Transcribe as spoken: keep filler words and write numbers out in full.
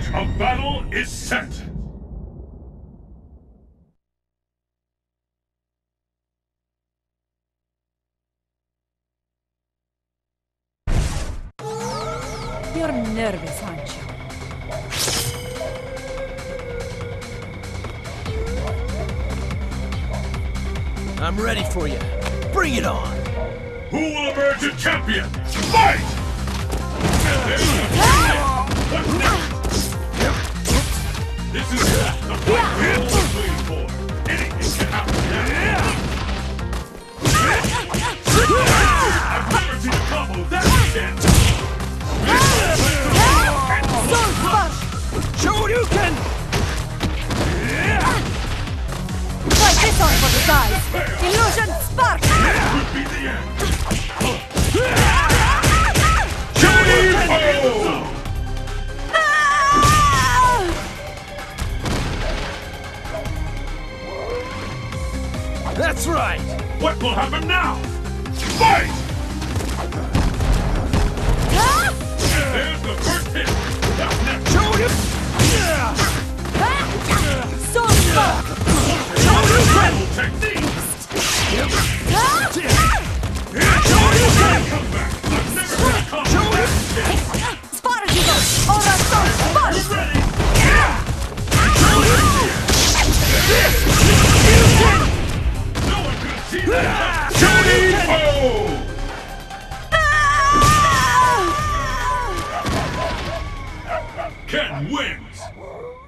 A battle is set! You're nervous, aren't you? I'm ready for you. Bring it on! Who will emerge a champion? Fight! What's next? This is the fight we're all waiting for. Anything can happen now. I've never seen a combo that intense. Soul Spark! Shoryuken! Try this on for the size! Illusion Spark! Could be the end. Shoryuken! That's right! What will happen now? Fight! There's the first hit. That's next. Soul Spark! Shoryuken! Technique! Come back! I've never seen a combo that intense. Sparkigo! Aura Soul Spark! You ready? No one could see that! Shoryuken! Ken wins!